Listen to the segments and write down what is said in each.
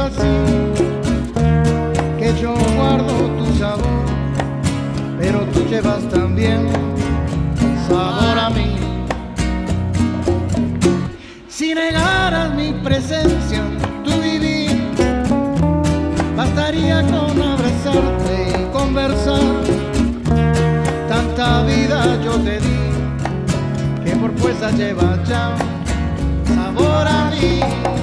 así, que yo guardo tu sabor, pero tú llevas también sabor a mí. Si negaras mi presencia en tu vivir, bastaría con abrazarte y conversar. Tanta vida yo te di, que por fuerza lleva ya sabor a mí.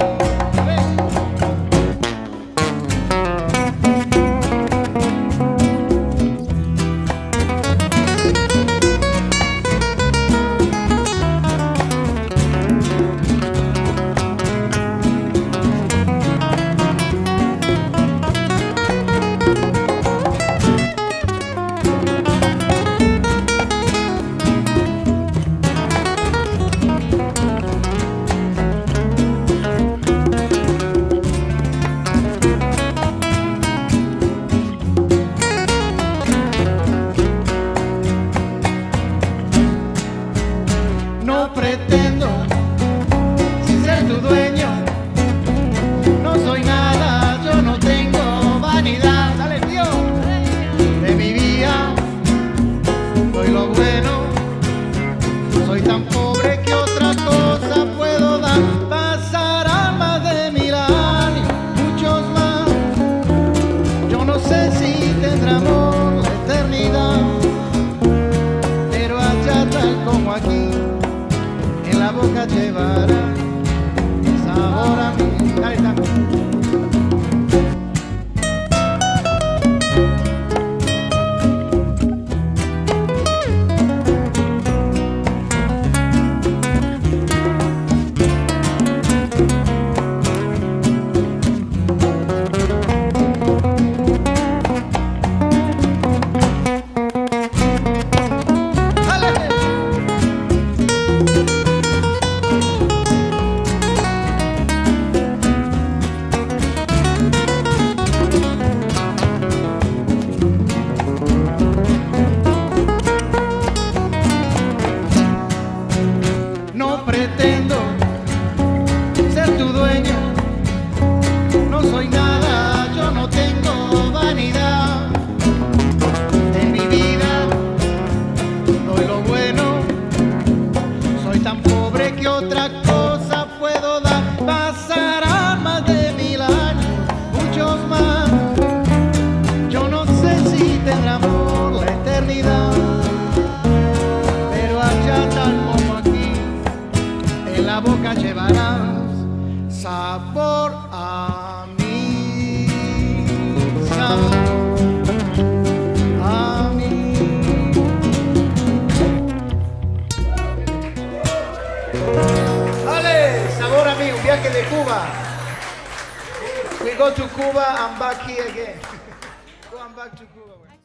No pretendo ser tu dueño, no soy nada, yo no tengo vanidad. Dale, tío, de mi vida soy lo bueno, soy tan pobre que otra cosa puedo dar. Pasarán más de 1000 años, muchos más, yo no sé si tendrá amor la eternidad, pero allá tal como aquí, en la boca llevará sabor a mí. Dale, dale. No pretendo ser tu dueño, no soy nada, yo no tengo vanidad. En mi vida doy lo bueno, soy tan pobre que otra cosa puedo dar. Pasarán más de 1000 años, muchos más, yo no sé si tendrá amor la eternidad, pero allá tal como aquí, en la boca llevarás sabor a mí, sabor a mí. Dale, sabor a mí, un viaje de Cuba. We go to Cuba and back here again. Go and back to Cuba.